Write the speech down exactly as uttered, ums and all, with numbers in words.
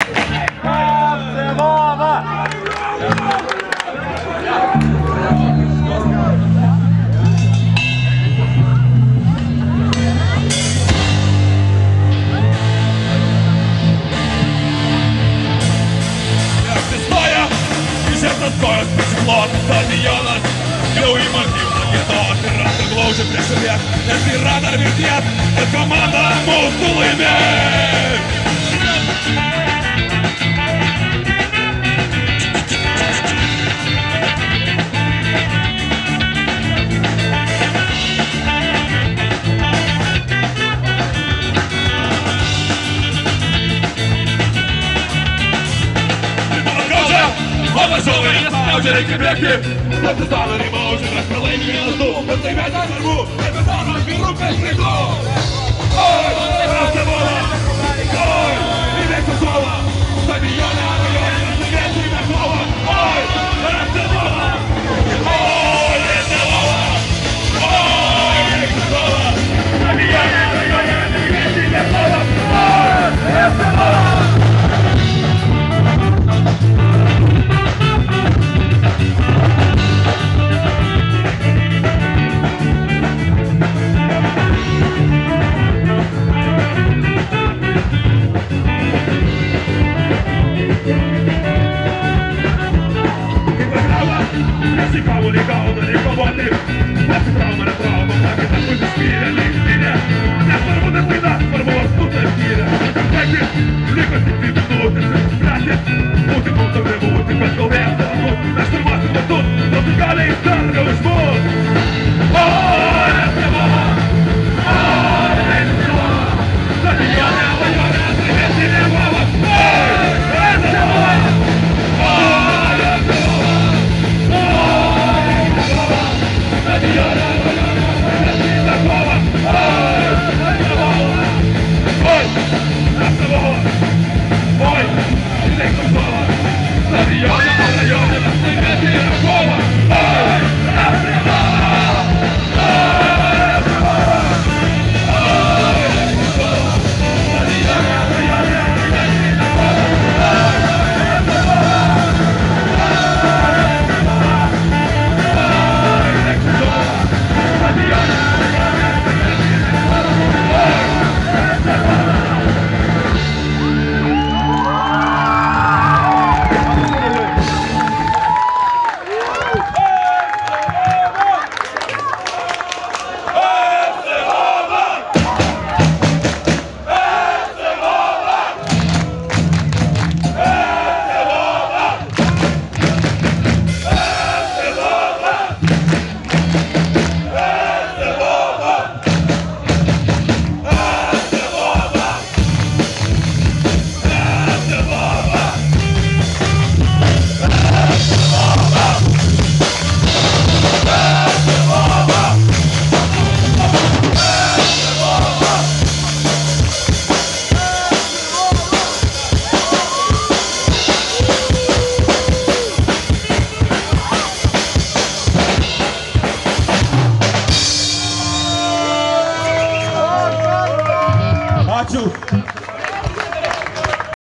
Stadionas jau įmatyta gėdos ir ratai glaužia prie širdies, nes yra dar mirties, kad komanda mūsų laimės. Varžovai nespaudžia, reikia bėgti. Partizano rimaužia, mes pralaimim vienas du, bet tai mes nesvarbu, nebesanom į grupės reiklų. Oi, rasta bola, oi, įveiktų kovą, stadione, rajone, nesugrėsime kovą. Oi, rasta bola, oi, rasta bola, oi, įveiktų kovą, stadione, rajone, nesugrėsime kovą. Oi, rasta bola. Kamuolį gauna, reikia kovoti. Nesi trauma, ne trauma, sakytas užsispyrė, neišspyrė. Nesvarbu, nes klaida, svarbu, ar tu tai skyrė. Baigti, liko tik dvi minutės, nesispręsti. Būti mums to nebūti, bet gal vėl savo. Mes pirmasis metus, nors gali dar gal išmūs.